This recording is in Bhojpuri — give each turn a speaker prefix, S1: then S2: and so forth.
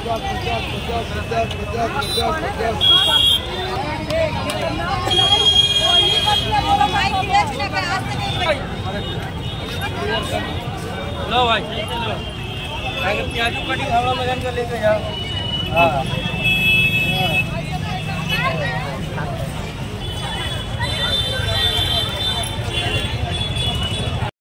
S1: लो भाई प्याजू कटिंग हवा में लेके जाओ। हाँ